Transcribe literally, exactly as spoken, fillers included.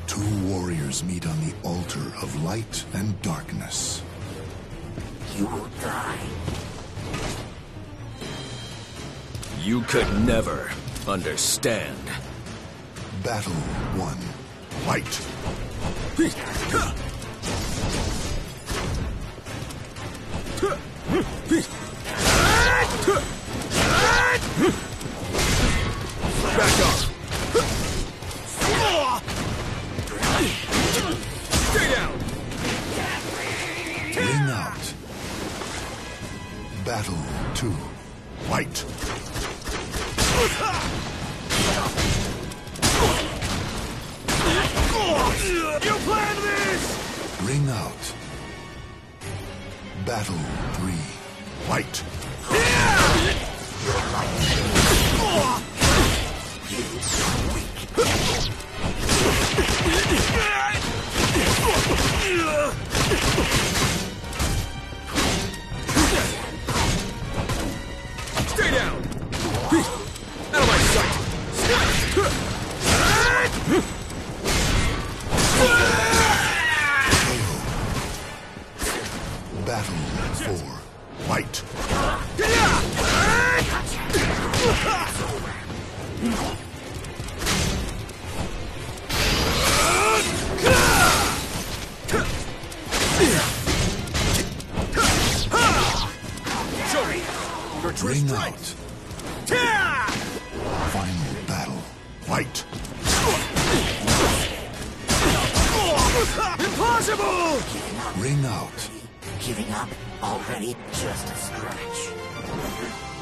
Two warriors meet on the altar of light and darkness. You will die. You could never understand. Battle one. Fight! Back off! Stay down! Ring out. Battle two. Fight! You planned this! Ring out. Battle three. Fight! Stay down! Out of my sight! Battle four. Fight! Show me your true Ring strength! out. Final battle. Fight! Impossible! Ring out. Giving up already just a stretch.